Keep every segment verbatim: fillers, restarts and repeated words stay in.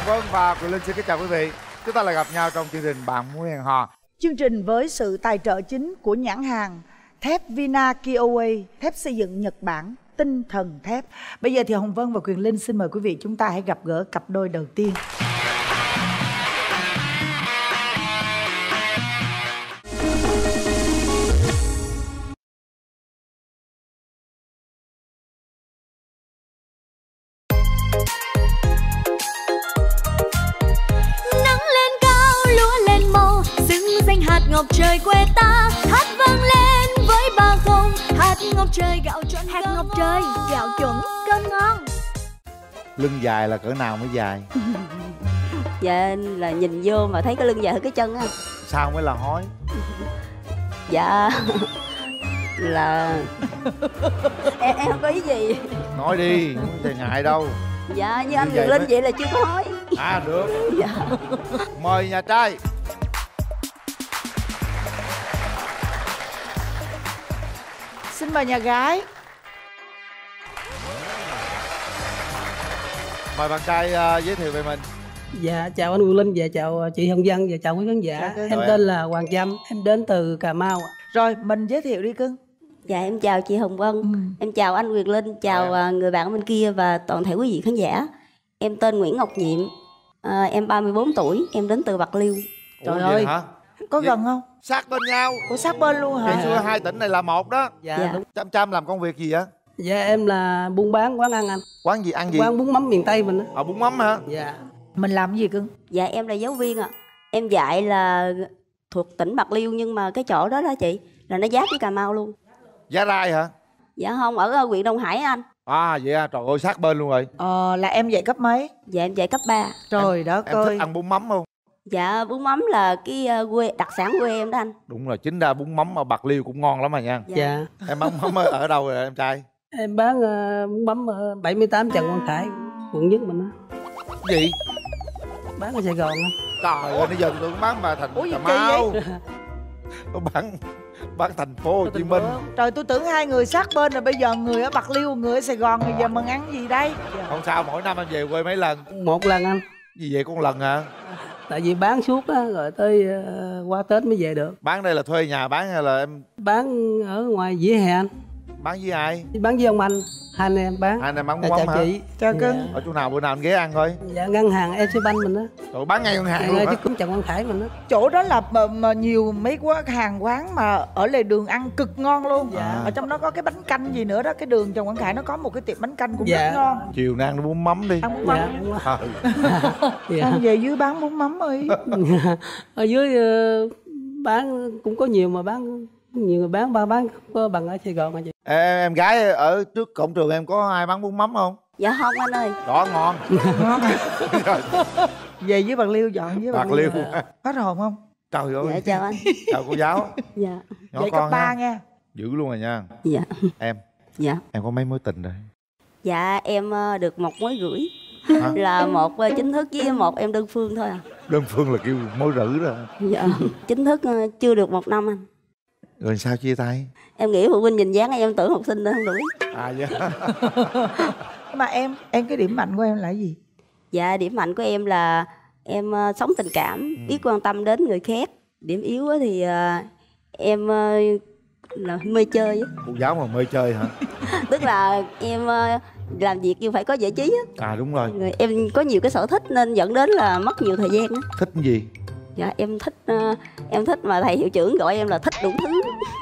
Vân và Quyền Linh xin kính chào quý vị. Chúng ta lại gặp nhau trong chương trình Bạn Muốn Hẹn Hò. Chương trình với sự tài trợ chính của nhãn hàng thép Vina Kiowa, thép xây dựng Nhật Bản, tinh thần thép. Bây giờ thì Hồng Vân và Quyền Linh xin mời quý vị chúng ta hãy gặp gỡ cặp đôi đầu tiên. Ngọc trời quê ta hát vang lên với ba không. Hạt ngọc trời gạo chuẩn, hạt ngọc trời gạo chuẩn cơm ngon. Lưng dài là cỡ nào mới dài? Dạ là nhìn vô mà thấy cái lưng dài hơn cái chân á. Sao mới là hói? Dạ là em em không có ý gì. Nói đi, không thể ngại đâu. Dạ như anh Quyền Linh vậy là chưa có hói. À được. Dạ. Mời nhà trai. Xin mời nhà gái. Mời bạn trai uh, giới thiệu về mình. Dạ chào anh Quyền Linh, dạ chào chị Hồng Vân, dạ chào quý khán giả. Dạ, em tên là Hoàng Trâm, em đến từ Cà Mau. Rồi mình giới thiệu đi cưng. Dạ em chào chị Hồng Vân, ừ. em chào anh Quyền Linh, chào à. người bạn ở bên kia và toàn thể quý vị khán giả. Em tên Nguyễn Ngọc Nhiệm, à, em ba mươi bốn tuổi, em đến từ Bạc Liêu. Ủa, trời ơi hả? Có vậy gần không? Sát bên nhau. Ủa sát bên luôn hả? Ngày xưa hai tỉnh này là một đó. Dạ, dạ. đúng. Chăm Chăm làm công việc gì á? Dạ em là buôn bán quán ăn anh. Quán gì ăn gì? Quán bún mắm miền Tây mình á. Ờ bún mắm hả? Dạ. Mình làm cái gì cưng? Dạ em là giáo viên ạ. À. Em dạy là thuộc tỉnh Bạc Liêu nhưng mà cái chỗ đó đó chị là nó giáp với Cà Mau luôn. Giá Rai hả? Dạ không, ở huyện Đông Hải anh. À vậy à, trời ơi sát bên luôn rồi. Ờ là em dạy cấp mấy? Dạ em dạy cấp ba. Trời đất em ơi. thích ăn bún mắm không? Dạ bún mắm là cái quê đặc sản quê em đó anh. Đúng rồi, chính ra bún mắm ở Bạc Liêu cũng ngon lắm mà nha. Dạ, dạ. Em bán mắm ở đâu rồi em trai? Em bán uh, bún mắm ở bảy mươi tám Trần Quang Khải, quận nhất mình á. Gì? Bán ở Sài Gòn á. Trời ơi, bây giờ tôi tưởng bán mà thành Ủa, gì Cà kỳ Mau. vậy? Tôi bán bán thành phố Hồ Chí Minh. Trời tôi tưởng hai người sát bên rồi, bây giờ người ở Bạc Liêu, người ở Sài Gòn, rồi giờ mình ăn gì đây? Không sao, mỗi năm em về quê mấy lần? Một lần anh. Gì vậy, con lần hả? Tại vì bán suốt á, rồi tới uh, qua Tết mới về được. Bán đây là thuê nhà bán hay là em? Bán ở ngoài vỉa hè anh. Bán với ai? Bán với ông anh. Hai anh em bán. Hai anh em bán Dạ, bún mắm chào hả? chị. Chào cưng. Dạ. Ở chỗ nào bữa nào anh ghé ăn thôi? Dạ ngân hàng Eximbank mình á. Rồi bán ngay ngân hàng Dạ, luôn hả? chứ cũng Trần Quang Khải mình á. Chỗ đó là mà, mà nhiều mấy quán hàng quán mà ở lề đường ăn cực ngon luôn. Dạ. Ở trong đó có cái bánh canh gì nữa đó, cái đường Trần Quang Khải nó có một cái tiệm bánh canh cũng Dạ. rất ngon. Chiều nay ăn bún mắm đi. Ăn bún Dạ. mắm. Đúng rồi. Ờ. Dạ. Ăn về dưới bán bún mắm ơi. Ở dưới uh, bán cũng có nhiều mà bán nhiều người bán ba bán không có bằng ở Sài Gòn hả chị? Em, em gái ở trước cổng trường em có ai bán bún mắm không? Dạ không anh ơi. Đó ngon. Ngon. Về dưới Bạc Liêu dọn với Bạc, Bạc Liêu. Hết hồn không? Trời ơi. Dạ chào anh. Chào cô giáo. Dạ. Nhỏ Vậy con cấp ba ha. nha. Dữ luôn rồi nha. Dạ. Em. Dạ. Em có mấy mối tình rồi? Dạ em được một mối rưỡi. Hả? Là một chính thức với một em đơn phương thôi à. Đơn phương là kêu mối rữ rồi. Dạ. Chính thức chưa được một năm anh. Rồi sao chia tay? Em nghĩ phụ huynh nhìn dáng em tưởng học sinh nên không đuổi. À vậy. Mà em, em cái điểm mạnh của em là cái gì? Dạ điểm mạnh của em là em uh, sống tình cảm, ừ. biết quan tâm đến người khác. Điểm yếu thì uh, em uh, là mê chơi. Cô giáo mà mê chơi hả? Tức là em uh, làm việc nhưng phải có giải trí á. À đúng rồi. Rồi em có nhiều cái sở thích nên dẫn đến là mất nhiều thời gian á. Thích cái gì? Dạ em thích uh, em thích mà thầy hiệu trưởng gọi em là thích đủ thứ.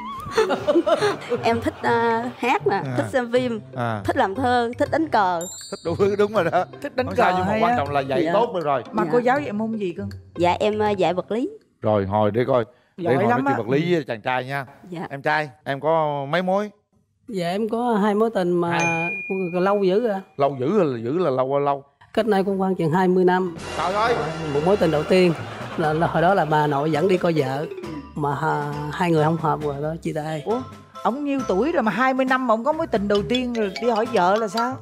Em thích uh, hát nè, à. thích xem phim, à. thích làm thơ, thích đánh cờ. Thích đủ thứ, đúng rồi đó. Thích đánh không cờ sao, nhưng mà quan á. trọng là dạy Dạ. tốt được rồi. Mà Dạ. cô giáo dạy môn gì cưng? Dạ em uh, dạy vật lý. Rồi hồi để coi. Giỏi để hồi lắm nói á. chuyện vật lý với chàng trai nha. Dạ. Em trai, em có mấy mối? Dạ em có hai mối tình mà hai. lâu dữ rồi. Lâu dữ là dữ là lâu lâu. Cách nay cũng khoảng chừng hai mươi năm. Trời ơi. Một mối tình đầu tiên là, là hồi đó là bà nội dẫn đi coi vợ mà ha, hai người không hợp rồi đó chia tay. Ủa? Ông nhiêu tuổi rồi mà hai mươi năm mà ông có mối tình đầu tiên rồi đi hỏi vợ là sao?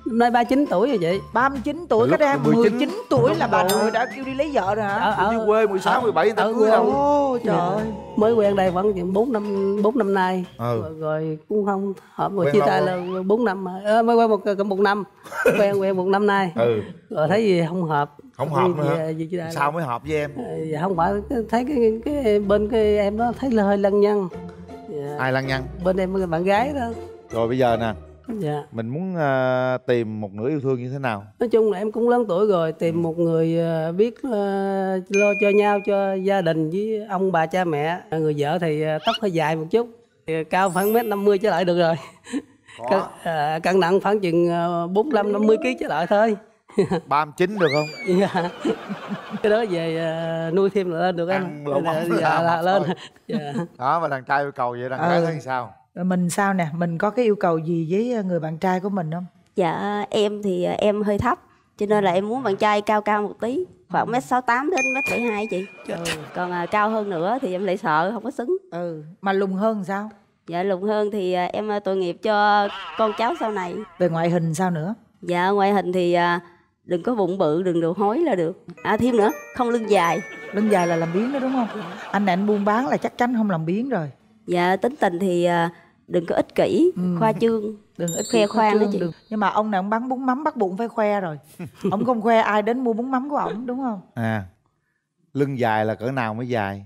nay ba mươi chín tuổi rồi chị. ba mươi chín tuổi, cái em mười chín tuổi là bà nội đã kêu đi lấy vợ rồi hả? Ở, ở dưới quê mười sáu, mười bảy người ta cưới đâu. Ồ trời ơi. Mới quen đây khoảng chừng bốn năm bốn năm nay. Ừ. Rồi, rồi cũng không hợp, rồi chia tay là bốn năm à, mới quen một một năm. quen quen một năm nay. Ừ. Rồi thấy gì không hợp. Không hợp nữa hả? Gì, gì sao mới hợp với em? Dạ không phải, thấy cái cái bên cái em đó thấy là hơi lăng nhăng. Dạ. Ai lăng nhăng? Bên em bạn gái đó. Rồi bây giờ nè. Dạ. Mình muốn uh, tìm một nửa yêu thương như thế nào? Nói chung là em cũng lớn tuổi rồi, tìm một người uh, biết uh, lo cho nhau, cho gia đình với ông bà cha mẹ. Người vợ thì uh, tóc hơi dài một chút, thì cao khoảng mét năm mươi trở lại được rồi. Cân, uh, cân nặng khoảng chừng uh, bốn mươi lăm năm mươi ký trở lại thôi. ba mươi chín được không? Dạ. Cái đó về uh, nuôi thêm là lên được em. Dạ là lên. Dạ. Đó, mà đàn trai yêu cầu vậy, đàn gái ừ. thấy sao? Rồi mình sao nè, mình có cái yêu cầu gì với người bạn trai của mình không? Dạ em thì em hơi thấp, cho nên là em muốn bạn trai cao cao một tí, khoảng mét sáu tám đến mét bảy hai chị. Ừ. Còn à, cao hơn nữa thì em lại sợ không có xứng. Ừ. Mà lùn hơn sao? Dạ lùn hơn thì à, em tội nghiệp cho con cháu sau này. Về ngoại hình sao nữa? Dạ ngoại hình thì à, đừng có bụng bự, đừng đồ hói là được. À thêm nữa, không lưng dài. Lưng dài là làm biếng đó đúng không? Dạ. Anh này anh buôn bán là chắc chắn không làm biếng rồi. Dạ tính tình thì à, đừng có ích kỷ, ừ. khoa trương, đừng ích khoe khoang đó chị. Đừng. Nhưng mà ông này ông bán bún mắm bắt bụng phải khoe rồi. Ông không khoe ai đến mua bún mắm của ổng đúng không? À, lưng dài là cỡ nào mới dài?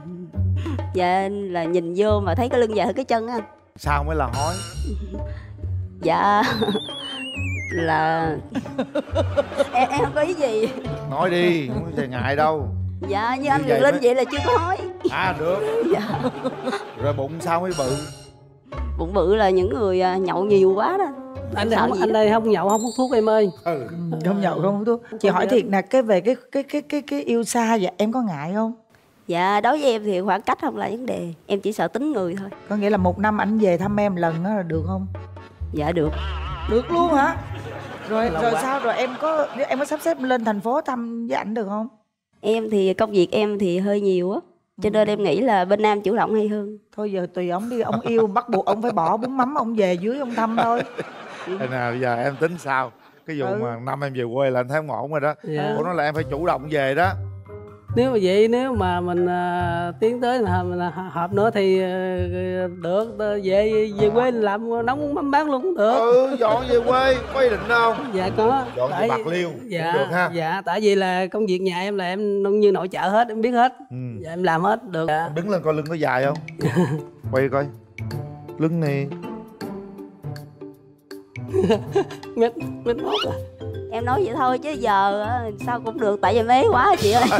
Dạ là nhìn vô mà thấy cái lưng dài hơn cái chân á. Sao mới là hói? Dạ là em, em không có ý gì. Nói đi, không có gì ngại đâu. Dạ như anh Quyền Linh vậy là chưa có hói. À được. Dạ. Rồi bụng sao mới bự? Bụng bự là những người nhậu nhiều quá đó. Anh đây không, anh đây không nhậu không hút thuốc em ơi. Ừ. Không nhậu không hút thuốc. Chị hỏi thiệt nè, cái về cái cái cái cái cái yêu xa vậy em có ngại không? Dạ đối với em thì khoảng cách không là vấn đề, em chỉ sợ tính người thôi. Có nghĩa là một năm anh về thăm em lần đó là được không? Dạ được. Được luôn hả? Rồi rồi quá. Sao rồi em có em có sắp xếp lên thành phố thăm với ảnh được không? Em thì công việc em thì hơi nhiều á, cho nên em nghĩ là bên Nam chủ động hay hơn. Thôi giờ tùy ông đi, ông yêu bắt buộc ông phải bỏ bún mắm ông về dưới ông thăm thôi. Thế nào bây giờ em tính sao? Cái vụ ừ. mà năm em về quê là anh thấy ổn rồi đó. Dạ. Ủa nói là em phải chủ động về đó. Nếu mà vậy, nếu mà mình uh, tiến tới là mình uh, hợp nữa thì uh, được, uh, về về quê làm nấu mắm bán luôn cũng được. Ừ, dọn về quê, có ý định không? Dạ có. Dọn tại... về Bạc Liêu dạ, được ha. Dạ, tại vì là công việc nhà em là em như nội trợ hết, em biết hết. Ừ. Dạ, em làm hết được. Dạ. Đứng lên coi lưng có dài không? Quay coi. Lưng này mét mét mốt à. Em nói vậy thôi chứ giờ sao cũng được, tại vì mế quá chị ơi.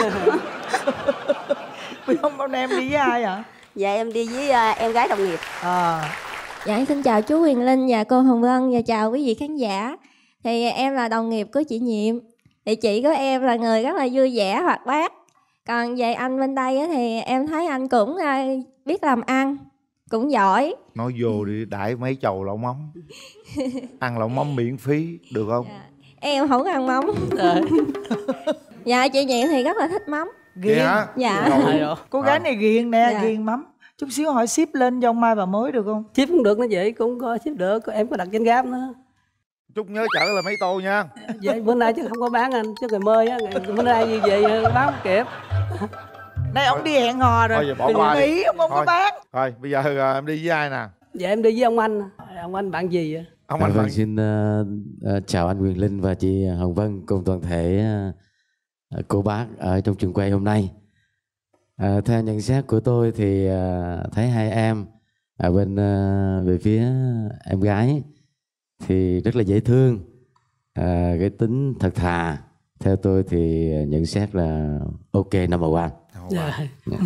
Không, hôm nay em đi với ai hả? Dạ em đi với uh, em gái đồng nghiệp. À. Dạ xin chào chú Quyền Linh và cô Hồng Vân và chào quý vị khán giả. Thì em là đồng nghiệp của chị Nhiệm. Thì chị của em là người rất là vui vẻ hoạt bát. Còn về anh bên đây thì em thấy anh cũng biết làm ăn, cũng giỏi. Nói vô đi, đãi mấy chầu lẩu mắm. Ăn lẩu mắm miễn phí được không? Dạ. Em không ăn mắm. Dạ chị Nhiệm thì rất là thích mắm. Ghiền. Dạ, dạ. Cô gái này ghiền nè, dạ. Ghiền mắm. Chút xíu hỏi ship lên cho ông Mai và Mới được không? Ship cũng được nó vậy, cũng có ship được, em có đặt trên Grab nữa. Chút nhớ chở là mấy tô nha. Vậy bữa nay chứ không có bán anh, chứ ngày mơi á, bữa nay như vậy bán không kịp. Đây ông đi hẹn hò rồi. Thôi bỏ qua đi. Ông không thôi. Có bán. Thôi bây giờ em đi với ai nè? Dạ em đi với ông anh. Ông anh bạn gì vậy? Ông anh à, vâng, xin uh, uh, chào anh Quyền Linh và chị Hồng Vân cùng toàn thể uh, cô bác ở trong trường quay hôm nay. Uh, theo nhận xét của tôi thì uh, thấy hai em ở bên uh, về phía em gái thì rất là dễ thương, uh, cái tính thật thà. Theo tôi thì nhận xét là ok number one. Dạ. Yeah.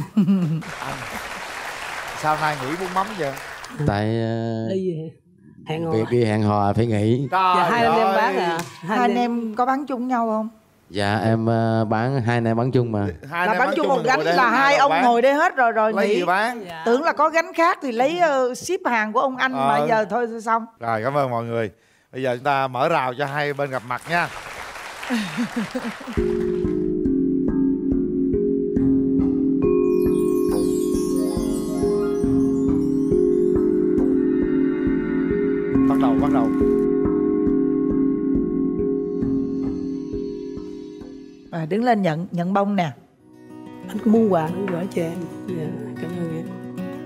Sao nay nghỉ bún mắm vậy? Tại uh, đi hẹn hò. Việc đi hẹn hò phải nghỉ. Dạ, hai anh em bán à? Hai anh em có bán chung nhau không? Dạ em uh, bán hai anh em bán chung mà. Hai là bán chung một gánh là hai ông bán. Ngồi đây hết rồi rồi lấy nghỉ. Gì bán? Dạ. Tưởng là có gánh khác thì lấy uh, ship hàng của ông anh ờ. Mà giờ thôi xong. Rồi cảm ơn mọi người. Bây giờ chúng ta mở rào cho hai bên gặp mặt nha. Bắt đầu, bắt đầu. Rồi đứng lên nhận nhận bông nè. Anh có muốn quà anh gửi cho em. Dạ, cảm ơn em.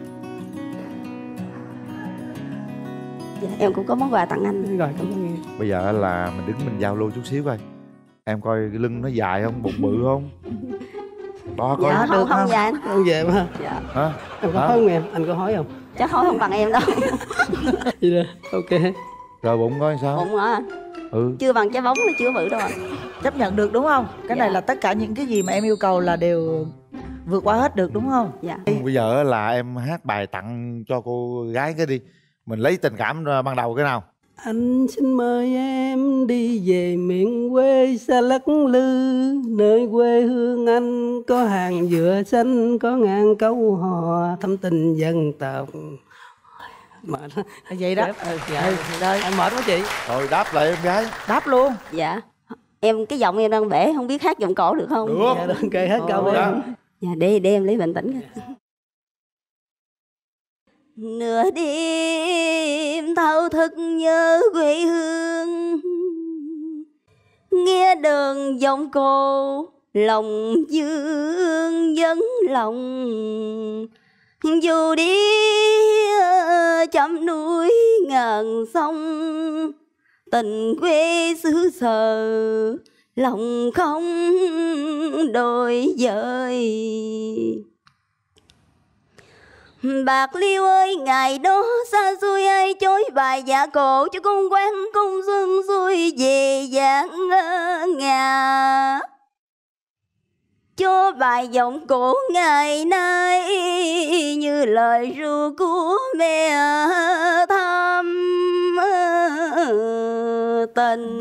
Dạ, em cũng có món quà tặng anh. Rồi, cảm ơn em. Bây giờ là mình đứng mình giao lưu chút xíu coi. Em coi cái lưng nó dài không, bụng bự không? Đó coi. Dạ, không, không dài anh. Không về mà. Dạ. Hả? Em có Hả? hỏi không em? Anh có hỏi không? Chắc hỏi không bằng em đâu. Vậy đó, ok. Rồi bụng coi sao? Bụng hả? Ừ. Chưa bằng trái bóng nó chưa bự đâu ạ. Chấp nhận được đúng không? Cái Dạ. này là tất cả những cái gì mà em yêu cầu là đều vượt qua hết được đúng không? Dạ. Bây giờ là em hát bài tặng cho cô gái cái đi. Mình lấy tình cảm ban đầu cái nào? Anh xin mời em đi về miền quê xa lắc lư, nơi quê hương anh có hàng dừa xanh, có ngàn câu hò thâm tình dân tộc. Mệt. Vậy đó. Ừ, dạ. Ừ, rồi. Anh mệt quá chị. Rồi đáp lại em gái. Đáp luôn. Dạ. Em cái giọng em đang bể, không biết hát giọng cổ được không? Được. Dạ, được, kệ hết câu Ồ, em. đó. Dạ, để để em lấy bình tĩnh. Nửa đêm thao thức nhớ quê hương, nghe đường giọng cô lòng dương vấn lòng. Dù đi trăm núi ngàn sông, tình quê xứ sở lòng không đổi dời. Bạc Liêu ơi, ngày đó xa xôi ai chối bài dạ cổ, cho con quan công xuân xuôi về dạng ngà. Cho bài giọng cổ ngày nay như lời ru của mẹ thăm tình.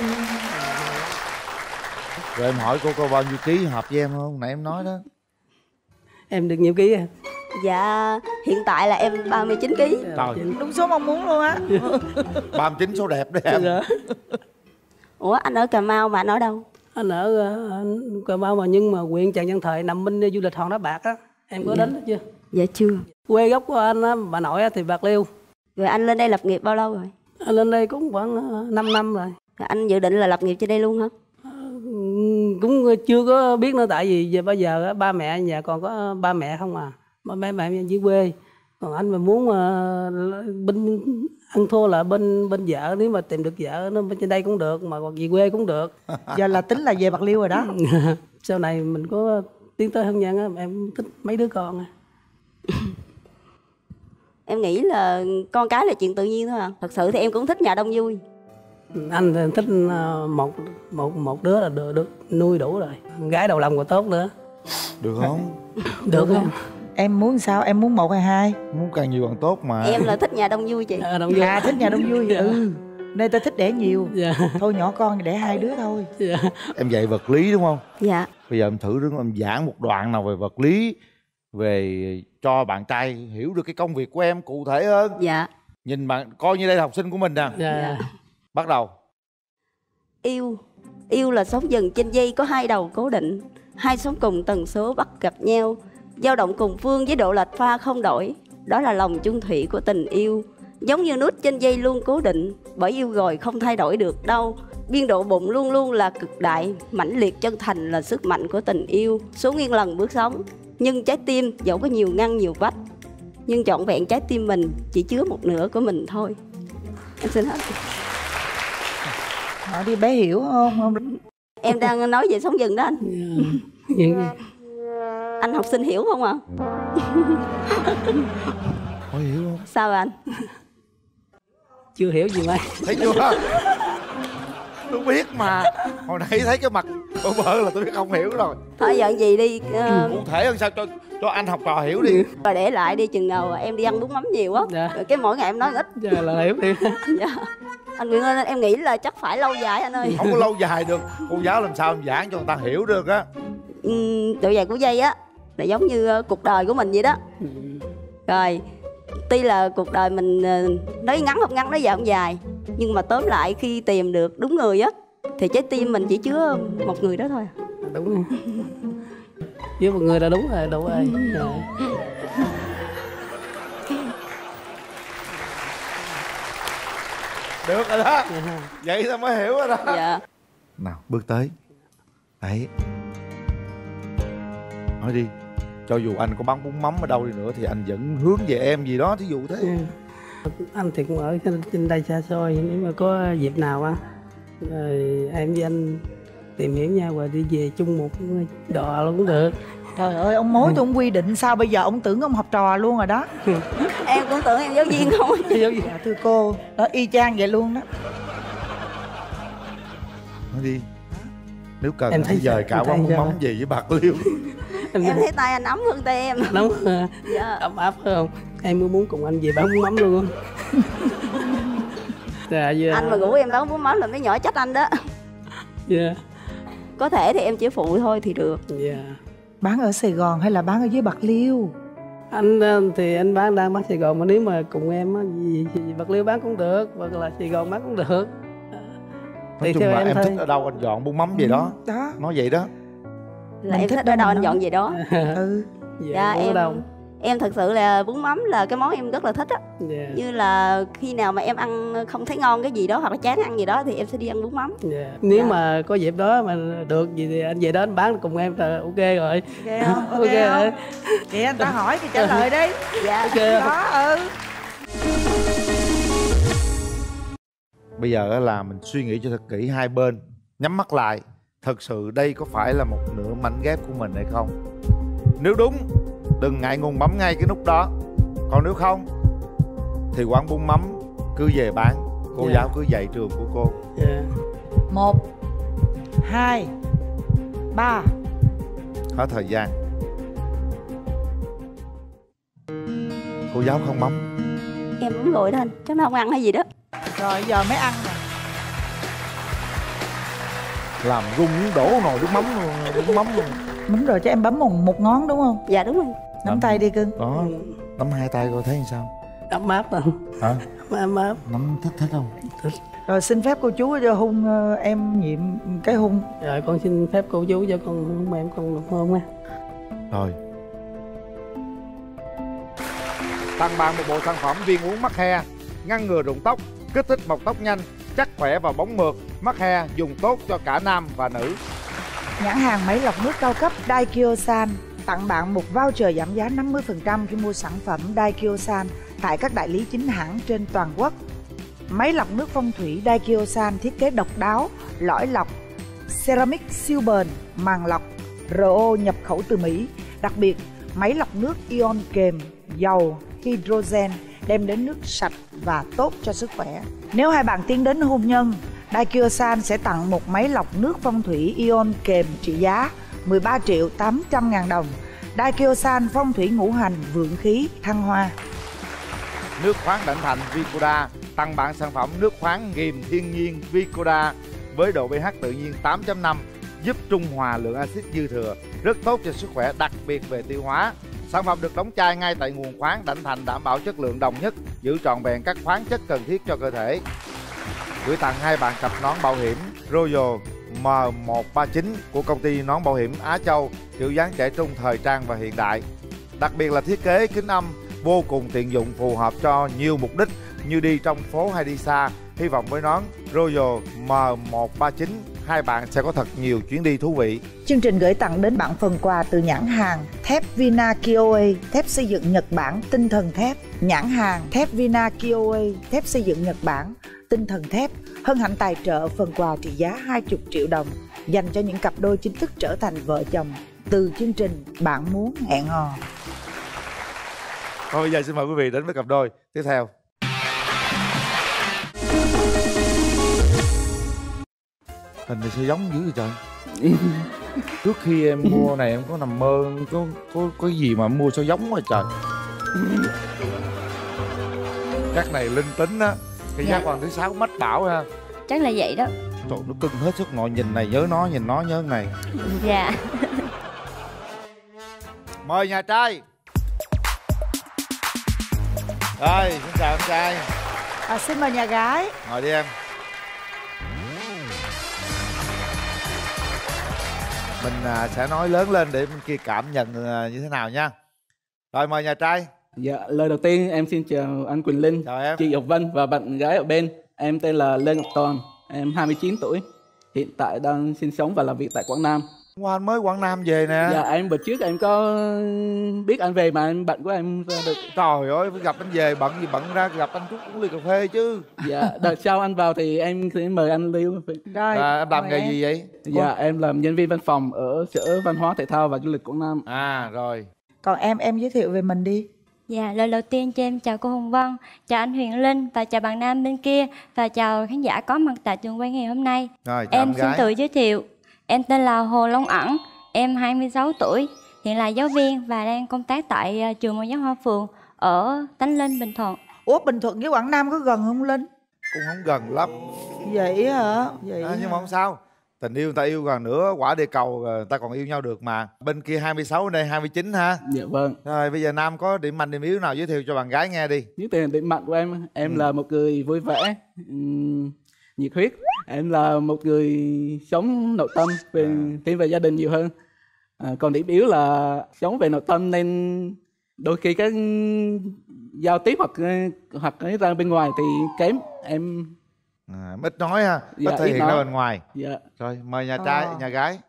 Rồi em hỏi cô có bao nhiêu ký hợp với em không? Nãy em nói đó. Em được nhiêu ký à? Dạ, hiện tại là em ba mươi chín ký. Trời, Đúng số mong muốn luôn á. ba mươi chín số đẹp đấy em. Dạ. Ủa, anh ở Cà Mau mà anh ở đâu? Anh ở ờ, anh Cà Mau mà, nhưng mà huyện Trần Văn Thời nằm bên du lịch Hòn Đá Bạc á. Em có Dạ. đến đó chưa? Dạ chưa. Quê gốc của anh á, bà nội á thì Bạc Liêu. Rồi anh lên đây lập nghiệp bao lâu rồi? Anh lên đây cũng khoảng ờ, năm năm rồi. Rồi anh dự định là lập nghiệp trên đây luôn hả? Cũng chưa có biết nữa, tại vì giờ bây giờ á, ba mẹ nhà còn có ba mẹ không à, ba mẹ mẹ dưới quê. Còn anh mà muốn mà bên ăn thua là bên bên vợ, nếu mà tìm được vợ nó bên trên đây cũng được, mà còn về quê cũng được. Giờ là tính là về Bạc Liêu rồi đó. Sau này mình có tiến tới hôn nhân á, em thích mấy đứa con à. Em nghĩ là con cái là chuyện tự nhiên thôi à. Thật sự thì em cũng thích nhà đông vui. Anh thì thích một một một đứa là được, được nuôi đủ rồi, gái đầu lòng còn tốt nữa. Được không? Được không? Em muốn sao? Em muốn một hay hai? Muốn càng nhiều càng tốt mà. Em là thích nhà đông vui chị. À, đông vui. À, thích nhà đông vui. Dạ. Ừ. Nơi ta thích đẻ nhiều. Dạ. Thôi nhỏ con thì đẻ hai đứa thôi. Dạ. Em dạy vật lý đúng không? Dạ. Bây giờ em thử đứng em giảng một đoạn nào về vật lý, về cho bạn trai hiểu được cái công việc của em cụ thể hơn. Dạ. Nhìn bạn coi như đây là học sinh của mình nè. Dạ. Bắt đầu. Yêu. Yêu là sóng dần trên dây có hai đầu cố định, hai sóng cùng tần số bắt gặp nhau, dao động cùng phương với độ lệch pha không đổi. Đó là lòng chung thủy của tình yêu. Giống như nút trên dây luôn cố định, bởi yêu rồi không thay đổi được đâu. Biên độ bụng luôn luôn là cực đại, mãnh liệt chân thành là sức mạnh của tình yêu. Số nguyên lần bước sống, nhưng trái tim dẫu có nhiều ngăn nhiều vách, nhưng trọn vẹn trái tim mình chỉ chứa một nửa của mình thôi. Em xin hết. Nói đi bé hiểu không? Không. Em đang nói về sóng dần đó anh. Dạ. Anh học sinh hiểu không ạ? Có hiểu không? Sao anh? Chưa hiểu gì mấy. Thấy chưa? Tôi biết mà. Hồi nãy thấy cái mặt bơ bơ là tôi biết không hiểu rồi. Thôi giận gì đi. Uh, Cụ thể hơn sao cho cho anh học trò hiểu đi. Rồi để lại đi, chừng nào em đi ăn bún mắm nhiều á. Dạ. Rồi cái mỗi ngày em nói ít. Dạ là hiểu đi. Dạ. Anh Nguyễn ơi, em nghĩ là chắc phải lâu dài anh ơi. Không có lâu dài được. Cô giáo làm sao giảng cho người ta hiểu được á. Uhm, độ dài của dây á là giống như uh, cuộc đời của mình vậy đó. Rồi tuy là cuộc đời mình uh, nói ngắn không ngắn, nói dài không dài, nhưng mà tóm lại khi tìm được đúng người á thì trái tim mình chỉ chứa một người đó thôi. Đúng rồi. Với một người là đúng rồi, đúng rồi. Dạ. Được rồi đó. Vậy ta mới hiểu rồi đó. Dạ. Nào bước tới. Đấy, nói đi. Cho dù anh có bán bún mắm ở đâu đi nữa thì anh vẫn hướng về em gì đó, thí dụ thế. Ừ. Anh thì cũng ở trên đây xa xôi, nếu mà có dịp nào á rồi em với anh tìm hiểu nhau và đi về chung một đò luôn cũng được. Trời ơi, ông mối tôi ông quy định sao bây giờ, ông tưởng ông học trò luôn rồi đó. Em cũng tưởng em giáo viên không. Giáo viên. Dạ, thưa cô, đó y chang vậy luôn đó. Nói đi. Nếu cần Em em thấy thấy dời sao? cả Em quán thấy bún mắm sao? về với Bạc Liêu. Em thấy tay anh ấm hơn tay em. Nóng Dạ. ấm áp phải không? Em mới muốn cùng anh về bán bún mắm luôn. Dạ, yeah. Anh mà rủ em bán bún mắm là mấy nhỏ trách anh đó. Dạ. Có thể thì em chỉ phụ thôi thì được. Dạ. Bán ở Sài Gòn hay là bán ở dưới Bạc Liêu? Anh thì anh bán đang bán Sài Gòn, mà nếu mà cùng em á gì, gì Bạc Liêu bán cũng được, hoặc là Sài Gòn bán cũng được. Nói chung là em thích ở đâu anh dọn bún mắm về đó. Đó. Nói vậy đó. Là Mình em thích thích đâu ở đâu mình anh nói. dọn về đó. Ừ. Dạ, Dạ em em đâu. em thật sự là bún mắm là cái món em rất là thích á. Dạ. Như là khi nào mà em ăn không thấy ngon cái gì đó hoặc là chán ăn gì đó thì em sẽ đi ăn bún mắm. Dạ. Nếu Dạ. mà có dịp đó mà được gì thì anh về đó anh bán cùng em là ok rồi. Ok không? Ok, Ok không? rồi. Vậy anh ta hỏi thì trả lời đi. Dạ. Ok. Đó, ừ. Bây giờ á là mình suy nghĩ cho thật kỹ hai bên, nhắm mắt lại. Thật sự đây có phải là một nửa mảnh ghép của mình hay không? Nếu đúng, đừng ngại ngùng bấm ngay cái nút đó. Còn nếu không thì quán bún mắm cứ về bán, cô Dạ. giáo cứ dạy trường của cô. Dạ. Một, hai, ba. Hết thời gian. Cô giáo không bấm. Em đúng rồi đó anh, chắc nó không ăn hay gì đó. Rồi giờ mới ăn nè. Làm rung đổ nồi nước mắm luôn, nước mắm luôn. Đúng rồi, cho em bấm một, một ngón đúng không? Dạ đúng rồi. Nắm tay đi cưng. Đó, nắm hai tay coi thấy làm sao. Ấm áp không? Hả? Ấm áp. Nắm thích thích không? Rồi xin phép cô chú cho hôn ờ, em nhiệm cái hôn. Rồi con xin phép cô chú cho con hôn em con được hôn nha. Rồi. Tặng bạn một bộ sản phẩm viên uống mắc he, ngăn ngừa rụng tóc, kích thích mọc tóc nhanh, chắc khỏe và bóng mượt. Mắc he dùng tốt cho cả nam và nữ. Nhãn hàng máy lọc nước cao cấp Daikyo-san tặng bạn một voucher giảm giá năm mươi phần trăm khi mua sản phẩm Daikyo-san tại các đại lý chính hãng trên toàn quốc. Máy lọc nước phong thủy Daikyo-san thiết kế độc đáo, lõi lọc, ceramic siêu bền, màng lọc, rờ o nhập khẩu từ Mỹ. Đặc biệt, máy lọc nước ion kèm dầu hydrogen đem đến nước sạch và tốt cho sức khỏe. Nếu hai bạn tiến đến hôn nhân, Daikyo-san sẽ tặng một máy lọc nước phong thủy ion kèm trị giá mười ba triệu tám trăm ngàn đồng. Daikyo-san phong thủy ngũ hành vượng khí thăng hoa. Nước khoáng Đảnh Thành Vicoda tặng bạn sản phẩm nước khoáng nghiền thiên nhiên Vicoda với độ pH tự nhiên tám chấm năm, giúp trung hòa lượng axit dư thừa, rất tốt cho sức khỏe, đặc biệt về tiêu hóa. Sản phẩm được đóng chai ngay tại nguồn khoáng Đảnh Thành, đảm bảo chất lượng đồng nhất, giữ trọn vẹn các khoáng chất cần thiết cho cơ thể. Gửi tặng hai bạn cặp nón bảo hiểm Royal M một ba chín của công ty nón bảo hiểm Á Châu, kiểu dáng trẻ trung, thời trang và hiện đại. Đặc biệt là thiết kế kính âm vô cùng tiện dụng, phù hợp cho nhiều mục đích như đi trong phố hay đi xa. Hy vọng với nón Royal M một ba chín, hai bạn sẽ có thật nhiều chuyến đi thú vị. Chương trình gửi tặng đến bạn phần quà từ nhãn hàng thép Vina Kiowa, thép xây dựng Nhật Bản tinh thần thép. Nhãn hàng thép Vina Kiowa, thép xây dựng Nhật Bản tinh thần thép hân hạnh tài trợ phần quà trị giá hai mươi triệu đồng dành cho những cặp đôi chính thức trở thành vợ chồng từ chương trình Bạn Muốn Hẹn Hò. Còn bây giờ xin mời quý vị đến với cặp đôi tiếp theo. Hình này sao giống dữ vậy trời. Trước khi em mua này em có nằm mơ có có có gì mà mua sao giống quá trời. Chắc này linh tính á. Cái giác quan thứ sáu mách bảo ha. Chắc là vậy đó. Trời, nó cưng hết sức nội, nhìn này nhớ nó, nhìn nó nhớ này. Dạ. Mời nhà trai. Rồi, xin chào anh trai. À, xin mời nhà gái. Ngồi đi em. Mình à, sẽ nói lớn lên để bên kia cảm nhận à, như thế nào nha. Rồi mời nhà trai. Dạ, lời đầu tiên em xin chào anh Quỳnh Linh, chào em. chị Ngọc Vân và bạn gái ở bên. Em tên là Lê Ngọc Toàn, em hai mươi chín tuổi. hiện tại đang sinh sống và làm việc tại Quảng Nam. Wow, anh mới Quảng Nam về nè. Dạ em bữa trước em có biết anh về mà em bận của em ra được. Trời ơi, gặp anh về bận gì bận ra gặp anh chút uống ly cà phê chứ. Dạ đợt sau anh vào thì em sẽ mời anh ly. Rồi À, em làm nghề em. gì vậy? Dạ em làm nhân viên văn phòng ở Sở Văn hóa Thể thao và Du lịch Quảng Nam. À rồi. Còn em em giới thiệu về mình đi. Dạ, lời đầu tiên cho em chào cô Hồng Vân, chào anh Huyền Linh và chào bạn nam bên kia và chào khán giả có mặt tại trường quay ngày hôm nay. Rồi, chào Em em xin gái. tự giới thiệu, em tên là Hồ Long Ẩn, em hai mươi sáu tuổi, hiện là giáo viên và đang công tác tại uh, trường Mẫu giáo Hoa Phường ở Tánh Linh, Bình Thuận. Ủa Bình Thuận với Quảng Nam có gần không Linh? Cũng không gần lắm. Vậy hả? Vậy À, hả? nhưng mà không sao. Tình yêu người ta yêu gần nữa, quả địa cầu người ta còn yêu nhau được mà. Bên kia hai mươi sáu, bên đây hai mươi chín ha. Dạ vâng. Rồi bây giờ Nam có điểm mạnh điểm yếu nào giới thiệu cho bạn gái nghe đi. Những tiền điểm mạnh của em, em Ừ. là một người vui vẻ, ừm, nhiệt huyết. Em là một người sống nội tâm, về À. thiên về gia đình nhiều hơn. À, còn điểm yếu là sống về nội tâm nên đôi khi cái giao tiếp hoặc hoặc cái ra bên ngoài thì kém. Em À, ít nói ha, Dạ, ít thể ít hiện nói. ra bên ngoài. dạ Rồi mời nhà trai, Ờ. nhà gái.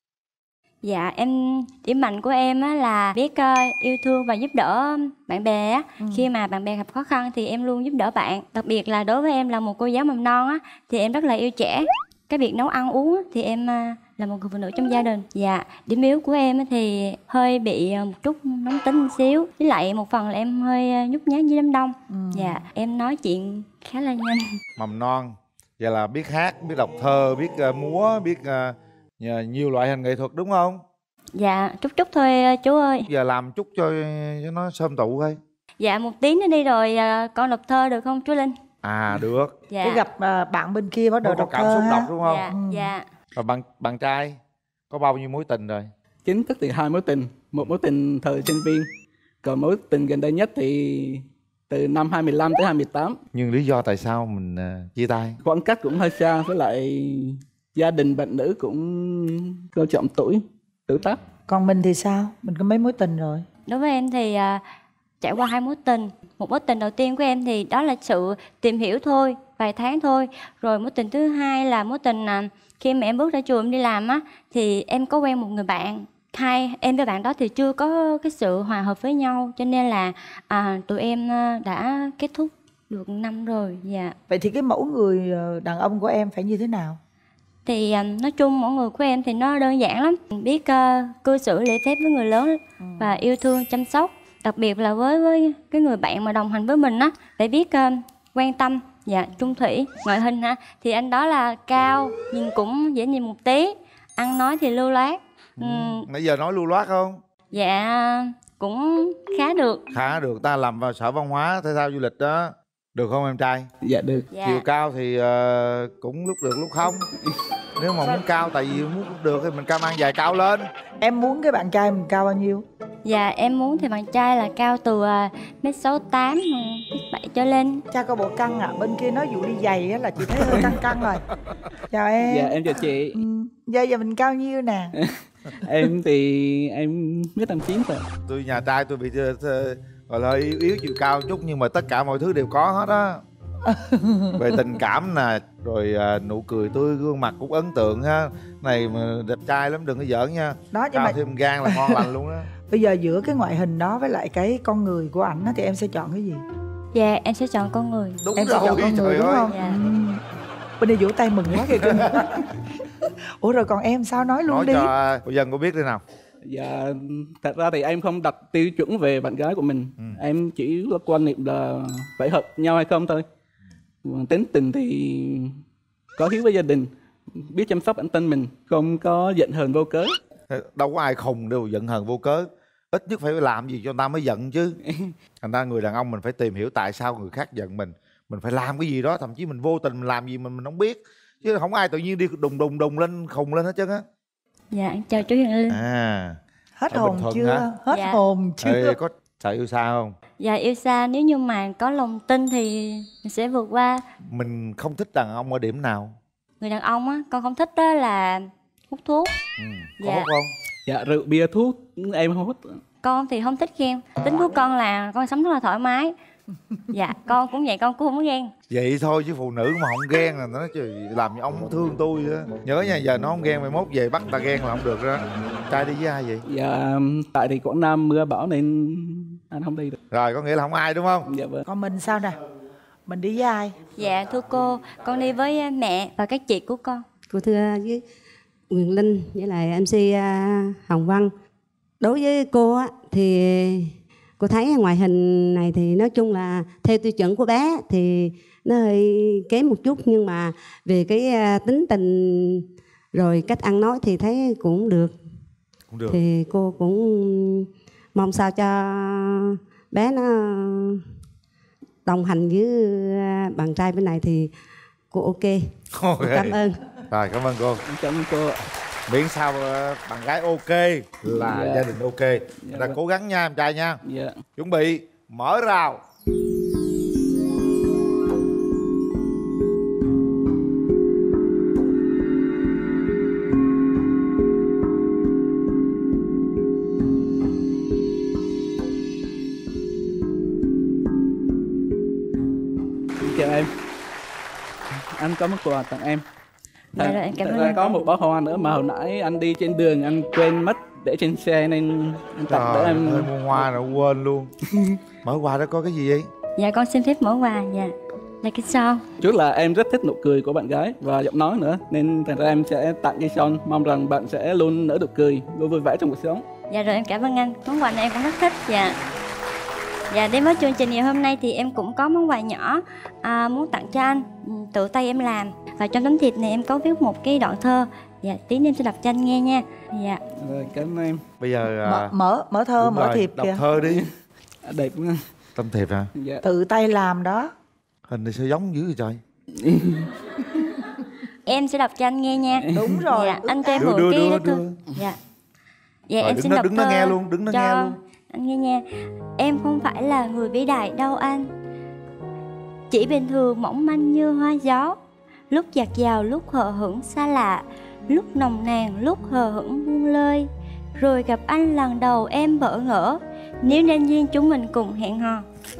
Dạ, em điểm mạnh của em á là biết uh, yêu thương và giúp đỡ bạn bè á. Ừ. Khi mà bạn bè gặp khó khăn thì em luôn giúp đỡ bạn. Đặc biệt là đối với em là một cô giáo mầm non á thì em rất là yêu trẻ. Cái việc nấu ăn uống á, thì em uh, là một người phụ nữ trong gia đình. Dạ, điểm yếu của em á thì hơi bị uh, một chút nóng tính một xíu. Với lại một phần là em hơi uh, nhút nhát với đám đông. Ừ. Dạ, em nói chuyện khá là nhanh. Mầm non. Vậy là biết hát, biết đọc thơ, biết uh, múa, biết uh, nhờ- nhiều loại hình nghệ thuật đúng không? Dạ, chút chút thôi uh, chú ơi. Giờ làm chút cho cho nó sơm tụ thôi. Dạ, một tiếng nữa đi rồi uh, con đọc thơ được không chú Linh? À được. Dạ. Cái gặp à, bạn bên kia bắt đầu Có đọc cảm thơ xúc ha. đọc đúng không? Dạ, Ừ. dạ. Và bạn bạn trai có bao nhiêu mối tình rồi? chính thức thì hai mối tình, một mối tình thời sinh viên, còn mối tình gần đây nhất thì từ năm hai mươi lăm tới hai mươi tám. Nhưng lý do tại sao mình uh, chia tay? Khoảng cách cũng hơi xa, với lại gia đình bạn nữ cũng coi trọng tuổi tuổi tác. Còn mình thì sao? Mình có mấy mối tình rồi? Đối với em thì à, trải qua hai mối tình. Một mối tình đầu tiên của em thì đó là sự tìm hiểu thôi, vài tháng thôi. Rồi mối tình thứ hai là mối tình à, khi mà em bước ra trường em đi làm á thì em có quen một người bạn. Hai em với bạn đó thì chưa có cái sự hòa hợp với nhau, cho nên là à, tụi em à, đã kết thúc được năm rồi. Dạ. Vậy thì cái mẫu người ờ, đàn ông của em phải như thế nào? Thì à, nói chung mỗi người của em thì nó đơn giản lắm, biết uh, cư xử lễ phép với người lớn và yêu thương chăm sóc. Đặc biệt là với với cái người bạn mà đồng hành với mình á, phải biết uh, quan tâm, dạ, chung thủy. Ngoại hình ha thì anh đó là cao, nhìn cũng dễ nhìn một tí, ăn nói thì lưu loát. Ừm, Nãy giờ nói lưu loát không? dạ cũng khá được. Khá được, ta làm vào sở văn hóa thể thao du lịch đó. Được không em trai? Dạ được. Dạ. Chiều cao thì ờ, cũng lúc được lúc không. Nếu mà muốn cao, tại vì muốn được thì mình cao mang giày cao lên. Em muốn cái bạn trai mình cao bao nhiêu? Dạ em muốn thì bạn trai là cao từ uh, mét sáu tám, mét bảy trở lên. Cha có bộ căng à? Bên kia nói vụ đi giày á là chị thấy hơi căng căng rồi. Chào em. Dạ em chào chị. Ừ, giờ giờ mình cao nhiêu nè? Em thì em mét tám chín rồi. Tôi nhà trai tôi bị ờ, ờ, gọi là yếu, yếu chiều cao chút, nhưng mà tất cả mọi thứ đều có hết á. Về tình cảm nè, rồi à, nụ cười tươi, gương mặt cũng ấn tượng ha. Này mà đẹp trai lắm, đừng có giỡn nha. Đó nhưng Cao mà thêm gan là ngon lành luôn á. bây giờ giữa cái ngoại hình đó với lại cái con người của ảnh á thì em sẽ chọn cái gì? Dạ em sẽ chọn con người. Đúng Em sẽ rồi, chọn con người trời đúng ơi. không? Dạ. Ừ. Bên đây vỗ tay mừng quá kìa cưng. Ủa rồi còn em sao nói luôn Nói đi. cho cô dân cô biết đi nào. Dạ thật ra thì em không đặt tiêu chuẩn về bạn gái của mình. Ừ. Em chỉ có quan niệm là phải hợp nhau hay không thôi. Còn tính tình thì có hiếu với gia đình, biết chăm sóc bản thân mình, không có giận hờn vô cớ. Đâu có ai khùng đâu giận hờn vô cớ. Ít nhất phải làm gì cho người ta mới giận chứ. Thành ra người đàn ông mình phải tìm hiểu tại sao người khác giận mình. Mình phải làm cái gì đó, thậm chí mình vô tình mình làm gì mình mình không biết. Chứ không ai tự nhiên đi đùng đùng đùng lên khùng lên hết trơn á. Dạ chào chú Huyền Linh. À, Hết ở hồn Bình Thuận chưa? hả? Hết Dạ. hồn chưa? ê, có sợ yêu xa không? Dạ yêu xa, nếu như mà có lòng tin thì mình sẽ vượt qua. Mình không thích đàn ông ở điểm nào? Người đàn ông á, con không thích đó là hút thuốc. Ừ. Có Dạ. hút không? Dạ rượu bia thuốc em không hút. Con thì không thích khen. Tính của con là con sống rất là thoải mái. Dạ con cũng vậy, con cũng không ghen. Vậy thôi chứ phụ nữ mà không ghen là nó nói trời làm như ông thương tôi đó. Nhớ nha, giờ nó không ghen mai mốt về bắt ta ghen là không được đó. Trai đi với ai vậy? Dạ tại thì Quảng Nam mưa bão nên anh không đi được. Rồi có nghĩa là không ai đúng không? Dạ vâng. Còn mình sao nè? Mình đi với ai? Dạ thưa cô, con đi với mẹ và các chị của con. Cô thưa với Quyền Linh với lại em xê Hồng Vân. Đối với cô á, thì cô thấy ngoại hình này thì nói chung là theo tiêu chuẩn của bé thì nó hơi kém một chút, nhưng mà về cái tính tình rồi cách ăn nói thì thấy cũng được. Cũng được. Thì cô cũng mong sao cho bé nó đồng hành với bạn trai bên này thì cô ok. Okay. Cảm ơn. Rồi cảm ơn cô. Cảm ơn cô. Miễn sao bạn gái ok là Dạ. gia đình ok. Dạ Ta vâng. cố gắng nha em trai nha. Dạ. Chuẩn bị mở rào. Chào em. Anh có món quà tặng em. Dạ rồi, em cảm ơn Thật ra anh. có một bó hoa nữa mà hồi nãy anh đi trên đường anh quên mất để trên xe nên anh tặng để Trời em. ơi, mua hoa rồi quên luôn. Mở quà đó có cái gì vậy? Dạ con xin phép mở quà. Dạ là cái son. Trước là em rất thích nụ cười của bạn gái và giọng nói nữa nên thành ra em sẽ tặng cái son, mong rằng bạn sẽ luôn nở nụ cười, luôn vui vẻ trong cuộc sống. Dạ rồi em cảm ơn anh. Món quà này em cũng rất thích. Dạ. Dạ đến với chương trình ngày hôm nay thì em cũng có món quà nhỏ à, muốn tặng cho anh. Ừ, tự tay em làm. Và trong tấm thiệp này em có viết một cái đoạn thơ. Dạ tí nữa em sẽ đọc cho anh nghe nha. Dạ. Rồi, cảm ơn em. Bây giờ Mở mở, mở thơ, đúng mở rồi, thiệp đọc kìa. thơ đi. Đẹp quá. Tâm thiệp hả? Dạ. Tự tay làm đó. Hình này sao giống dữ vậy trời. Em sẽ đọc cho anh nghe nha. Đúng rồi. Dạ, anh cho em Đưa, mượn đưa, cái đưa, đó đưa. thôi. Dạ. Dạ Rồi, em đứng xin đó- đọc đứng đó thơ nghe luôn, đứng đó cho nghe luôn. anh nghe nha. Em không phải là người vĩ đại đâu anh. Chỉ bình thường mỏng manh như hoa gió. Lúc dạt dào, lúc hờ hững xa lạ. Lúc nồng nàn, lúc hờ hững buông lơi. Rồi gặp anh lần đầu em bỡ ngỡ. Nếu nên duyên chúng mình cùng hẹn hò.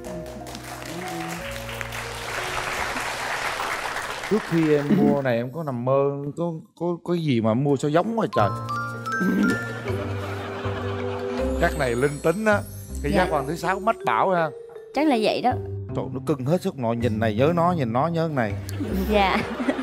Trước khi em mua này em có nằm mơ có có có gì mà mua sao giống quá trời. Chắc này linh tính á. Cái Dạ. giác quan thứ sáu mách bảo ha. Chắc là vậy đó. Trời nó cưng hết sức nội, nhìn này nhớ nó, nhìn nó nhớ cái này. Dạ.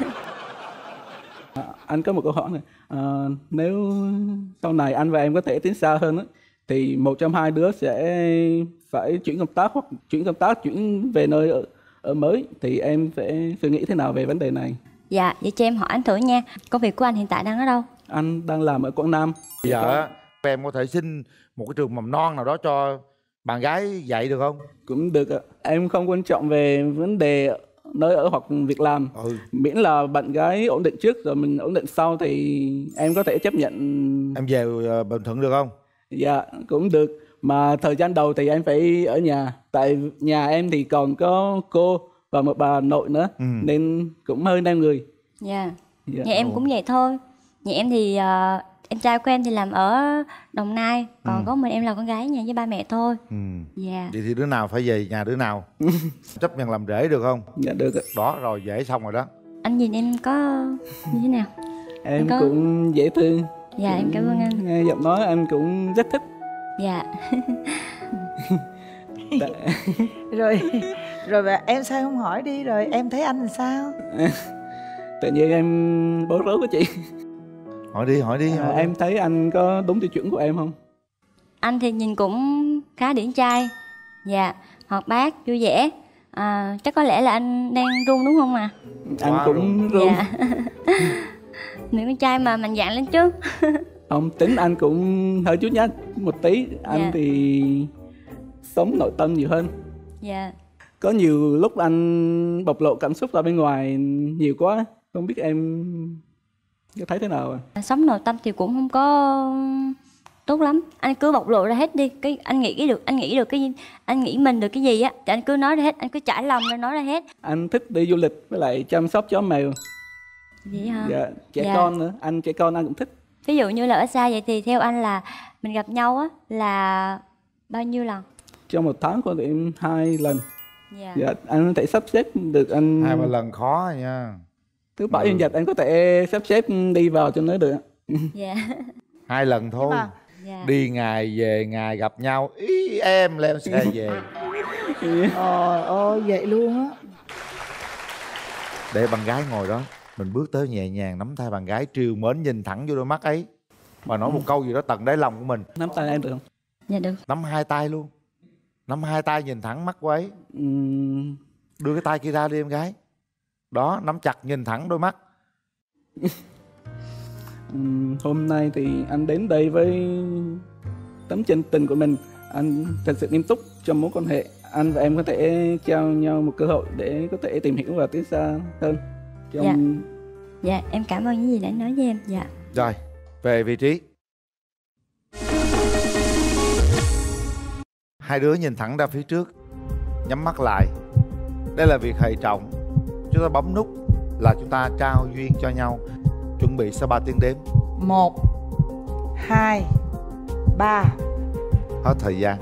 À, anh có một câu hỏi này. À, nếu sau này anh và em có thể tiến xa hơn á, thì một trong hai đứa sẽ phải chuyển công tác hoặc chuyển công tác chuyển về nơi ở, ở mới thì em sẽ suy nghĩ thế nào về vấn đề này? Dạ, vậy cho em hỏi anh thử nha. Công việc của anh hiện tại đang ở đâu? Anh đang làm ở Quảng Nam. Bây giờ á, em có thể xin một cái trường mầm non nào đó cho bạn gái dạy được không? Cũng được ạ. Em không quan trọng về vấn đề nơi ở hoặc việc làm. Ừ. Miễn là bạn gái ổn định trước rồi mình ổn định sau thì em có thể chấp nhận. Em về uh, Bình Thuận được không? Dạ cũng được. Mà thời gian đầu thì em phải ở nhà. Tại nhà em thì còn có cô và một bà nội nữa. Ừ. Nên cũng hơi nam người. Dạ. Dạ. Nhà em cũng vậy thôi. Nhà em thì uh, em trai của em thì làm ở Đồng Nai. Còn Ừ. có mình em là con gái nhà với ba mẹ thôi. Ừ. Dạ. Vậy thì đứa nào phải về nhà đứa nào? Chấp nhận làm rể được không? Dạ được ạ. Đó rồi dễ xong rồi đó. Anh nhìn em có như thế nào? Em có- cũng dễ thương. Dạ em cảm ơn anh. Nghe giọng nói em cũng rất thích. Dạ. Tại- Rồi rồi bà- em sao không hỏi đi, rồi em thấy anh làm sao? Tự nhiên em bối rối của chị. Hỏi đi, hỏi đi. À, Hỏi đi. em thấy anh có đúng tiêu chuẩn của em không? Anh thì nhìn cũng khá điển trai. Dạ. Hoạt bát, vui vẻ. À, chắc có lẽ là anh đang run đúng không ạ? Anh Quá cũng run. Dạ. Nữ con trai mà mạnh dạn lên chứ. Không, tính anh cũng hơi chút nhát một tí. Anh Dạ. thì sống nội tâm nhiều hơn. Dạ. Có nhiều lúc anh bộc lộ cảm xúc ra bên ngoài nhiều quá. Không biết em có thấy thế nào à? Sống nội tâm thì cũng không có tốt lắm. Anh cứ bộc lộ ra hết đi. Cái anh nghĩ cái được, anh nghĩ được cái gì, anh nghĩ mình được cái gì á thì anh cứ nói ra hết, anh cứ trải lòng ra nói ra hết. Anh thích đi du lịch với lại chăm sóc chó mèo. Vậy hả? Dạ, trẻ Dạ. con nữa. Anh trẻ con anh cũng thích. Ví dụ như là ở xa vậy thì theo anh là mình gặp nhau á là bao nhiêu lần? Trong một tháng có thể em hai lần. Dạ. Dạ, anh có thể sắp xếp được anh. Hai ba lần khó rồi nha. Thứ bảy chủ nhật anh có thể sắp xếp đi vào cho nó được. Dạ. Hai lần thôi. mà- Dạ. Đi ngày về ngày gặp nhau, ý em leo xe về. Trời ơi vậy luôn á. Để bạn gái ngồi đó, mình bước tới nhẹ nhàng nắm tay bạn gái, trìu mến nhìn thẳng vô đôi mắt ấy, mà nói một câu gì đó tận đáy lòng của mình. Nắm tay em được không? Dạ được. Nắm hai tay luôn, nắm hai tay nhìn thẳng mắt cô ấy. Ừm, Đưa cái tay kia ra đi em gái. Đó, nắm chặt nhìn thẳng đôi mắt. ừm, hôm nay thì anh đến đây với tấm chân tình của mình. Anh thật sự nghiêm túc trong mối quan hệ. Anh và em có thể trao nhau một cơ hội để có thể tìm hiểu và tiến xa hơn. Trong... Dạ em cảm ơn những gì đã nói với em. Dạ. Rồi, về vị trí. Hai đứa nhìn thẳng ra phía trước, nhắm mắt lại. Đây là việc hệ trọng. Chúng ta bấm nút là chúng ta trao duyên cho nhau. Chuẩn bị sau ba tiếng đếm. Một, hai, ba. Hết thời gian.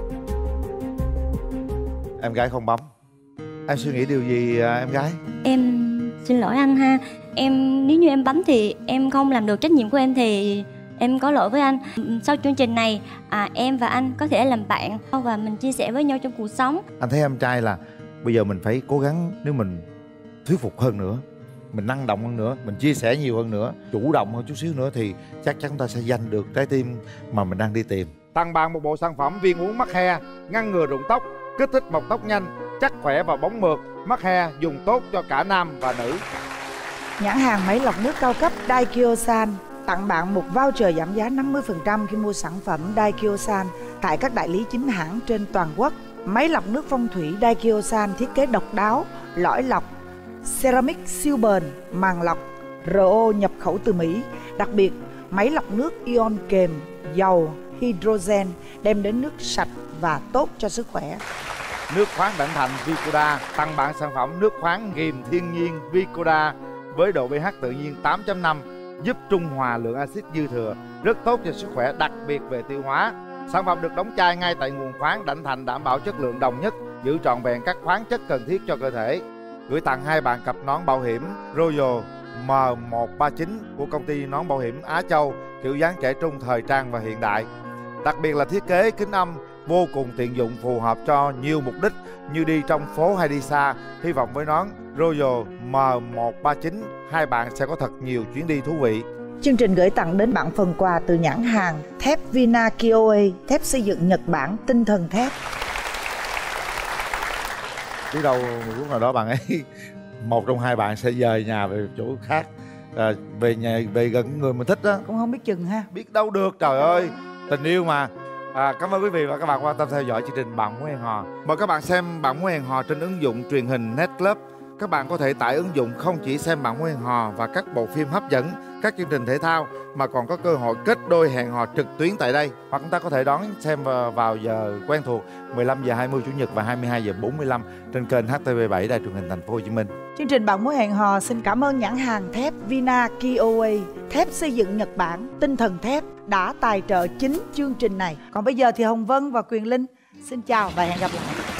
Em gái không bấm. Em suy nghĩ điều gì à, em gái? Em xin lỗi anh ha. Em nếu như em bấm thì em không làm được trách nhiệm của em thì em có lỗi với anh. Sau chương trình này à, em và anh có thể làm bạn và mình chia sẻ với nhau trong cuộc sống. Anh thấy em trai là bây giờ mình phải cố gắng, nếu mình thuyết phục hơn nữa, mình năng động hơn nữa, mình chia sẻ nhiều hơn nữa, chủ động hơn chút xíu nữa thì chắc chắn ta sẽ giành được trái tim mà mình đang đi tìm. Tặng bạn một bộ sản phẩm viên uống mắc he, ngăn ngừa rụng tóc, kích thích mọc tóc nhanh, chắc khỏe và bóng mượt. Mắc he dùng tốt cho cả nam và nữ. Nhãn hàng máy lọc nước cao cấp Daikyo-san tặng bạn một voucher giảm giá năm mươi phần trăm khi mua sản phẩm Daikyo-san tại các đại lý chính hãng trên toàn quốc. Máy lọc nước phong thủy Daikyo-san thiết kế độc đáo, lõi lọc, ceramic siêu bền, màng lọc, rờ ô nhập khẩu từ Mỹ. Đặc biệt, máy lọc nước ion kèm dầu hydrogen đem đến nước sạch và tốt cho sức khỏe. Nước khoáng Đảnh Thành Vicoda tặng bạn sản phẩm nước khoáng nghiền thiên nhiên Vicoda với độ pH tự nhiên tám chấm năm, giúp trung hòa lượng axit dư thừa, rất tốt cho sức khỏe, đặc biệt về tiêu hóa. Sản phẩm được đóng chai ngay tại nguồn khoáng Đảnh Thành, đảm bảo chất lượng đồng nhất, giữ trọn vẹn các khoáng chất cần thiết cho cơ thể. Gửi tặng hai bạn cặp nón bảo hiểm Royal M một ba chín của công ty nón bảo hiểm Á Châu, kiểu dáng trẻ trung, thời trang và hiện đại. Đặc biệt là thiết kế kính âm vô cùng tiện dụng, phù hợp cho nhiều mục đích như đi trong phố hay đi xa. Hy vọng với nón Royal M một ba chín, hai bạn sẽ có thật nhiều chuyến đi thú vị. Chương trình gửi tặng đến bạn phần quà từ nhãn hàng thép Vina Kioe, thép xây dựng Nhật Bản, tinh thần thép. Biết đâu một lúc nào đó bạn ấy, một trong hai bạn sẽ dời nhà về chỗ khác, à, về nhà, về gần người mình thích đó. Cũng không biết chừng ha. Biết đâu được, trời ơi, tình yêu mà. À, cảm ơn quý vị và các bạn quan tâm theo dõi chương trình Bạn Muốn Hẹn Hò. Mời các bạn xem Bạn Muốn Hẹn Hò trên ứng dụng truyền hình Netclub. Các bạn có thể tải ứng dụng không chỉ xem Bạn Muốn Hẹn Hò và các bộ phim hấp dẫn, các chương trình thể thao, mà còn có cơ hội kết đôi hẹn hò trực tuyến tại đây. Hoặc chúng ta có thể đón xem vào giờ quen thuộc mười lăm giờ hai mươi Chủ nhật và hai mươi hai giờ bốn mươi lăm trên kênh H T V bảy Đài truyền hình Thành phố Hồ Chí Minh. Chương trình Bạn Muốn Hẹn Hò xin cảm ơn nhãn hàng thép Vina Kioe, thép xây dựng Nhật Bản, tinh thần thép đã tài trợ chính chương trình này. Còn bây giờ thì Hồng Vân và Quyền Linh xin chào và hẹn gặp lại.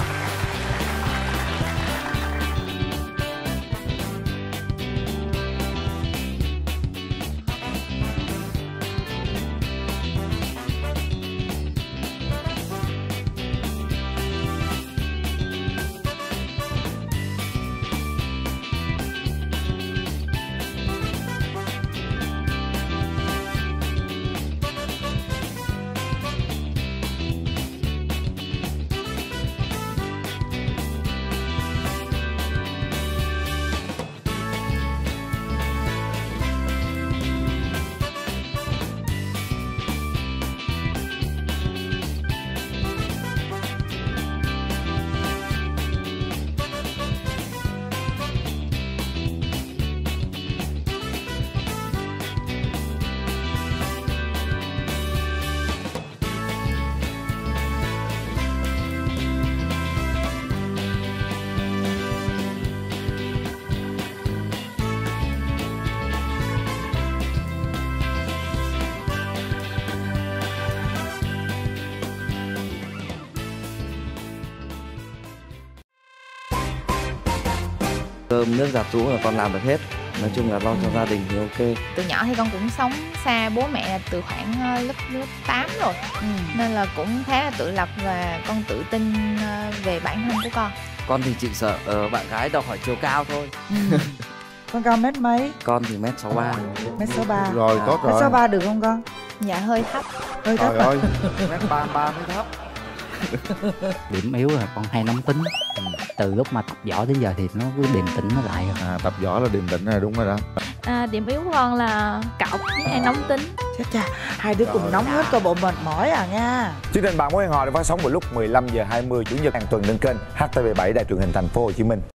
Cơm nước giặt giũ là con làm được hết. Nói chung là lo cho gia đình thì ok. Từ nhỏ thì con cũng sống xa bố mẹ từ khoảng uh, lớp lớp tám rồi. Ừ. Nên là cũng khá là tự lập và con tự tin uh, về bản thân của con. Con thì chị sợ uh, bạn gái đòi hỏi chiều cao thôi. Ừ. Con cao mét mấy? Con thì mét sáu ba. Mét sáu ba. Rồi à. tốt rồi. Mét sáu ba được không con? Dạ hơi thấp. Hơi thấp. Trời ơi, mét ba ba mới thấp. Điểm yếu là con hay nóng tính. Ừ. Từ lúc mà tập võ đến giờ thì nó cứ điềm tĩnh nó lại rồi. À, tập võ là điềm tĩnh này, đúng rồi đó. À, điểm yếu của con là cọc với hay nóng tính. Chết cha, hai đứa cùng nóng hết, coi bộ mệt mỏi à nha. Chương trình Bạn Muốn Hẹn Hò được phát sóng vào lúc mười lăm giờ hai mươi chủ nhật hàng tuần trên kênh H T V bảy Đài Truyền hình Thành phố Hồ Chí Minh.